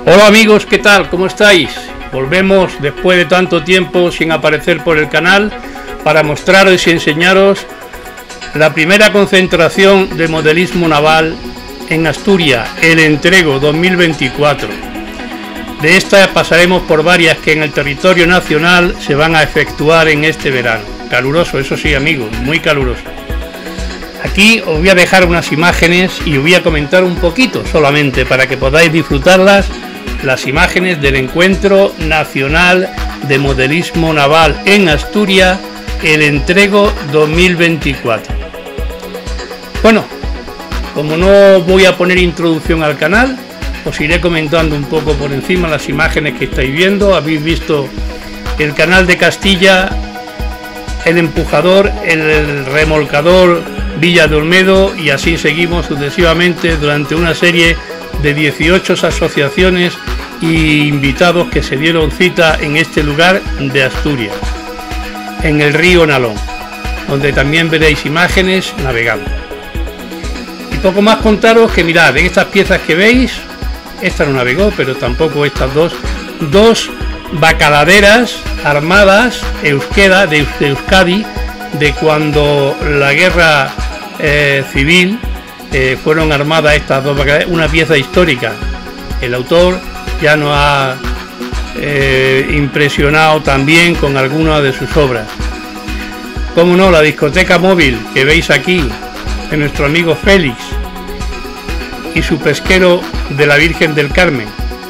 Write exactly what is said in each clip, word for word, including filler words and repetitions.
Hola amigos, ¿qué tal? ¿Cómo estáis? Volvemos después de tanto tiempo sin aparecer por el canal para mostraros y enseñaros la primera concentración de modelismo naval en Asturias, el Entrego dos mil veinticuatro. De esta pasaremos por varias que en el territorio nacional se van a efectuar en este verano. Caluroso, eso sí amigos, muy caluroso. Aquí os voy a dejar unas imágenes y os voy a comentar un poquito solamente para que podáis disfrutarlas, las imágenes del Encuentro Nacional de Modelismo Naval en Asturias, el Entrego dos mil veinticuatro. Bueno, como no voy a poner introducción al canal, os iré comentando un poco por encima las imágenes que estáis viendo. Habéis visto el canal de Castilla, el empujador, el remolcador Villa de Olmedo, y así seguimos sucesivamente durante una serie de dieciocho asociaciones y invitados que se dieron cita en este lugar de Asturias, en el río Nalón, donde también veréis imágenes navegando. Y poco más contaros que mirad, en estas piezas que veis, esta no navegó, pero tampoco estas dos, dos bacaladeras armadas euskera de, de Euskadi, de cuando la guerra eh, civil eh, fueron armadas estas dos bacaladeras, una pieza histórica. El autor ya nos ha eh, impresionado también con algunas de sus obras. Como no, la discoteca móvil que veis aquí de nuestro amigo Félix y su pesquero de la Virgen del Carmen.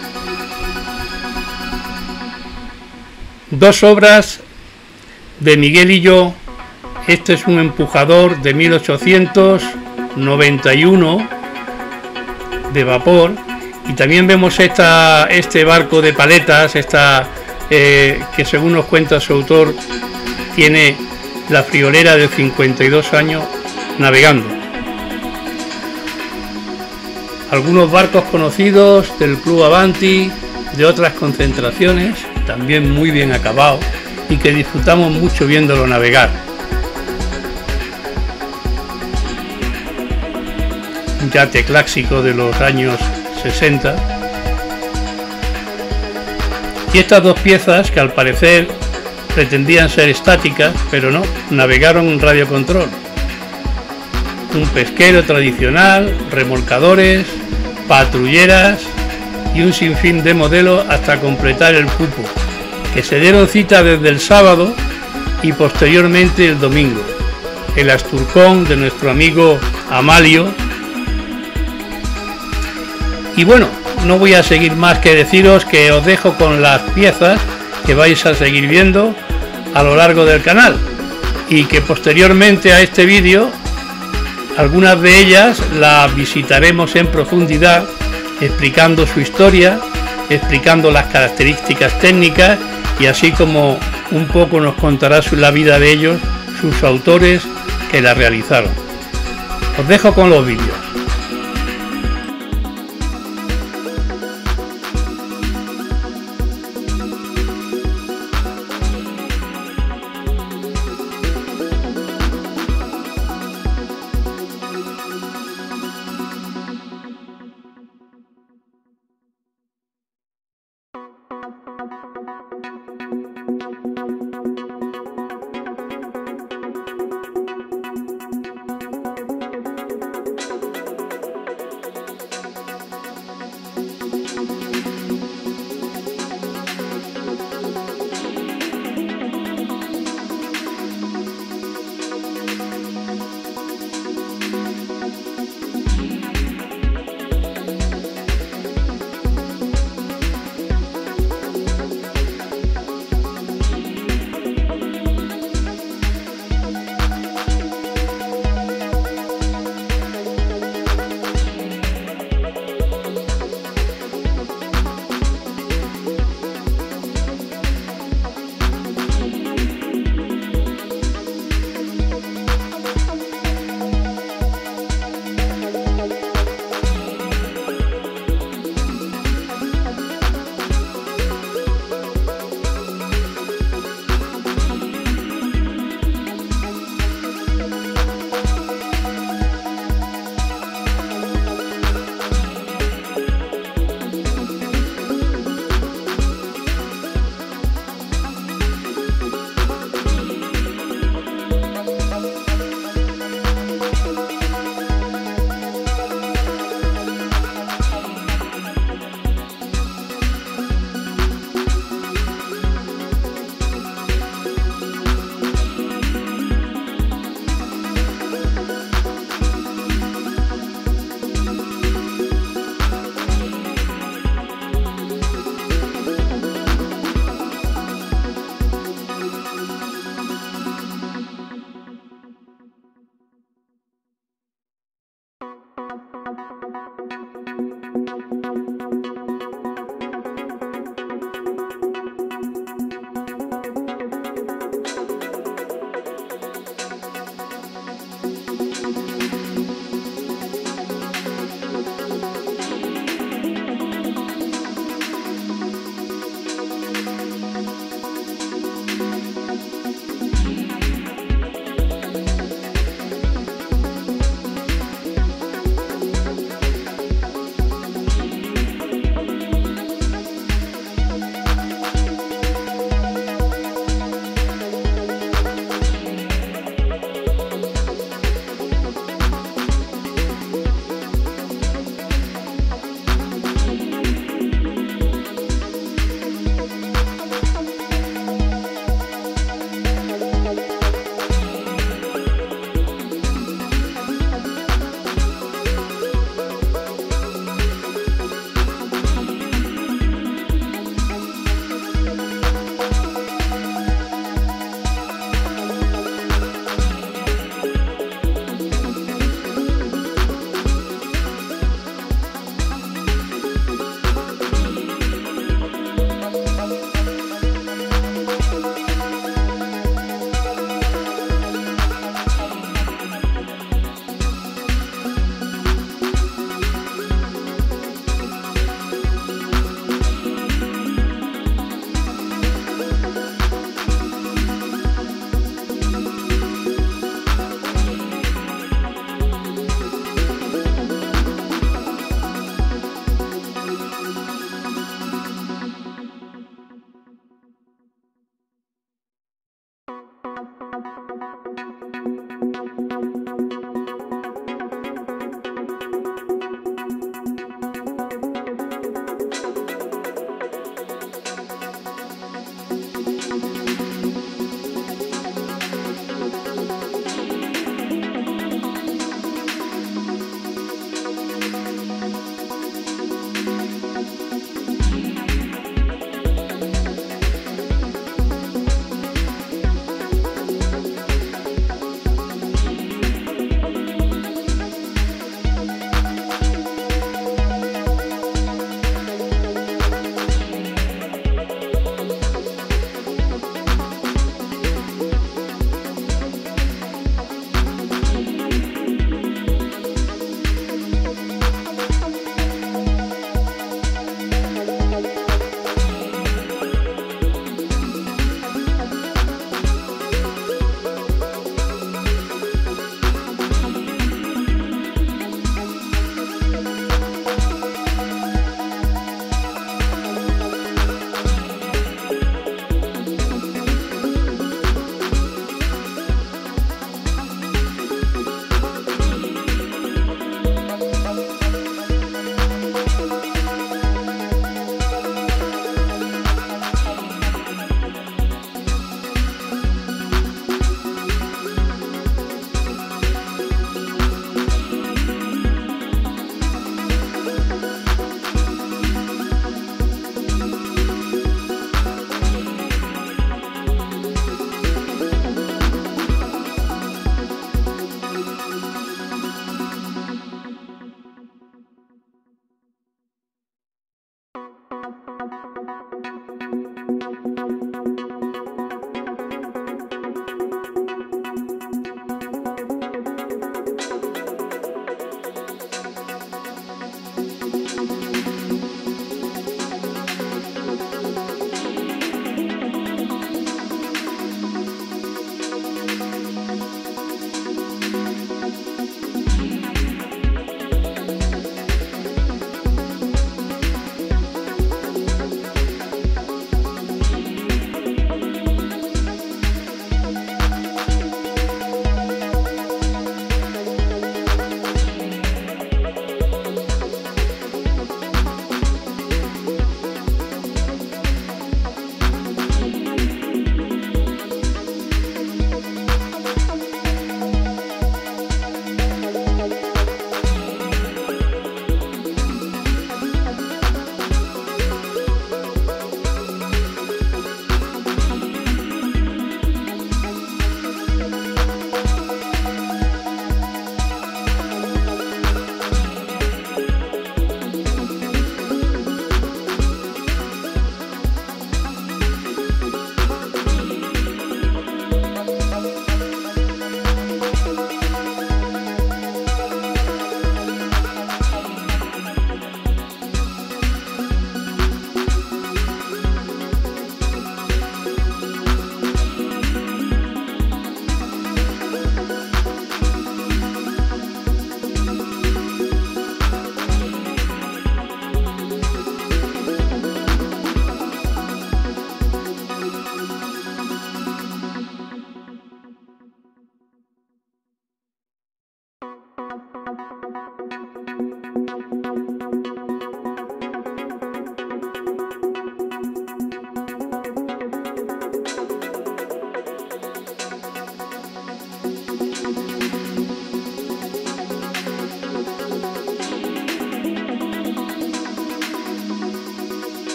Dos obras de Miguel y yo. Este es un empujador de mil ochocientos noventa y uno de vapor, y también vemos esta, este barco de paletas, esta, eh, que según nos cuenta su autor tiene la friolera de cincuenta y dos años navegando. Algunos barcos conocidos del Club Avanti, de otras concentraciones, también muy bien acabados y que disfrutamos mucho viéndolo navegar. Un yate clásico de los años sesenta. Y estas dos piezas que al parecer pretendían ser estáticas, pero no, navegaron en radiocontrol. Un pesquero tradicional, remolcadores, patrulleras y un sinfín de modelos hasta completar el cupo, que se dieron cita desde el sábado y posteriormente el domingo. El Asturcón de nuestro amigo Amalio. Y bueno, no voy a seguir más que deciros que os dejo con las piezas que vais a seguir viendo a lo largo del canal, y que posteriormente a este vídeo algunas de ellas las visitaremos en profundidad, explicando su historia, explicando las características técnicas, y así como un poco nos contará la vida de ellos, sus autores que la realizaron. Os dejo con los vídeos.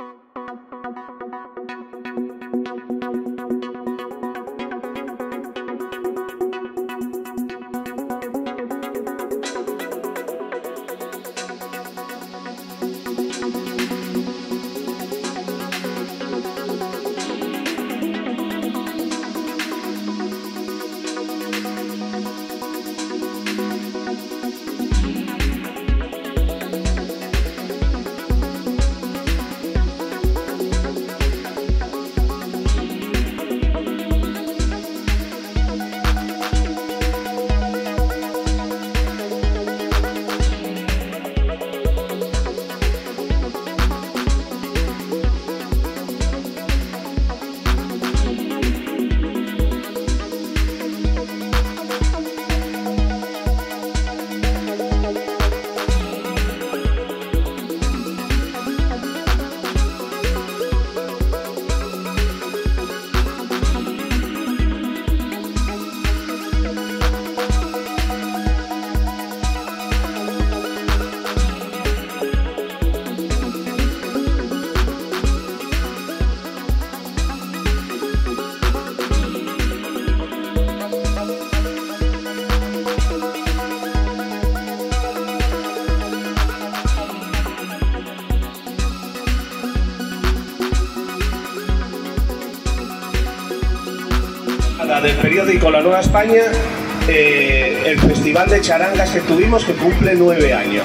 Del periódico La Nueva España, eh, el festival de charangas que tuvimos, que cumple nueve años.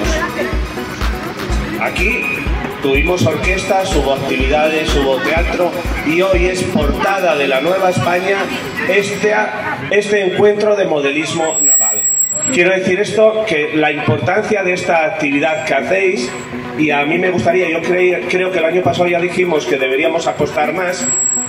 Aquí tuvimos orquestas, hubo actividades, hubo teatro, y hoy es portada de La Nueva España este, este encuentro de modelismo naval. Quiero decir esto, que la importancia de esta actividad que hacéis, y a mí me gustaría, yo creo, creo que el año pasado ya dijimos que deberíamos apostar más,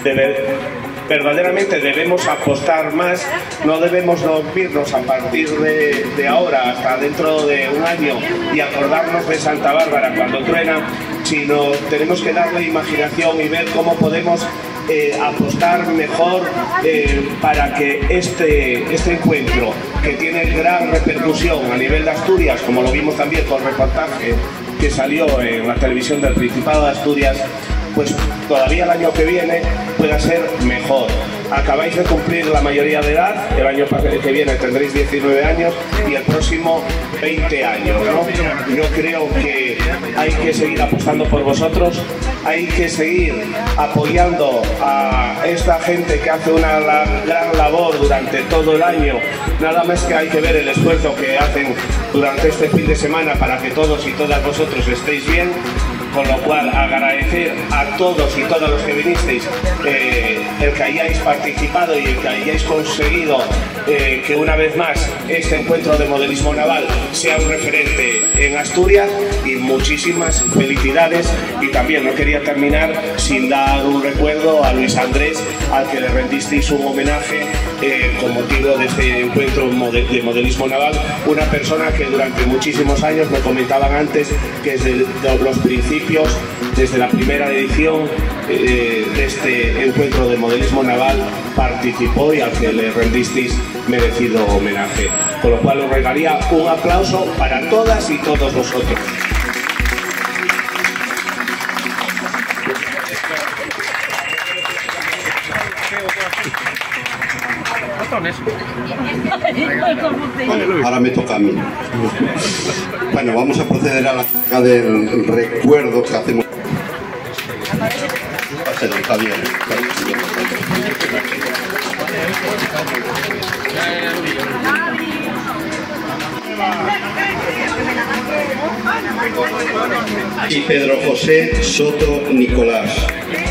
debe, verdaderamente debemos apostar más, no debemos dormirnos a partir de, de ahora hasta dentro de un año y acordarnos de Santa Bárbara cuando truena, sino tenemos que darle imaginación y ver cómo podemos eh, apostar mejor eh, para que este, este encuentro, que tiene gran repercusión a nivel de Asturias, como lo vimos también con el reportaje que salió en la televisión del Principado de Asturias, pues todavía el año que viene pueda ser mejor. Acabáis de cumplir la mayoría de edad, el año que viene tendréis diecinueve años y el próximo veinte años, ¿no? Yo creo que hay que seguir apostando por vosotros, hay que seguir apoyando a esta gente que hace una la, gran labor durante todo el año. Nada más que hay que ver el esfuerzo que hacen durante este fin de semana para que todos y todas vosotros estéis bien. Con lo cual, agradecer a todos y todas los que vinisteis eh, el que hayáis participado y el que hayáis conseguido eh, que una vez más este encuentro de modelismo naval sea un referente en Asturias, y muchísimas felicidades. Y también no quería terminar sin dar un recuerdo a Luis Andrés, al que le rendisteis un homenaje eh, con motivo de este encuentro de modelismo naval, una persona que durante muchísimos años, me comentaban antes, que desde los principios, desde la primera edición eh, de este encuentro de modelismo naval participó y al que le rendisteis merecido homenaje. Con lo cual os regalaría un aplauso para todas y todos vosotros. Ahora me toca a mí. Bueno, vamos a proceder a la carga del recuerdo que hacemos. Está bien, está bien. Y Pedro José Soto Nicolás.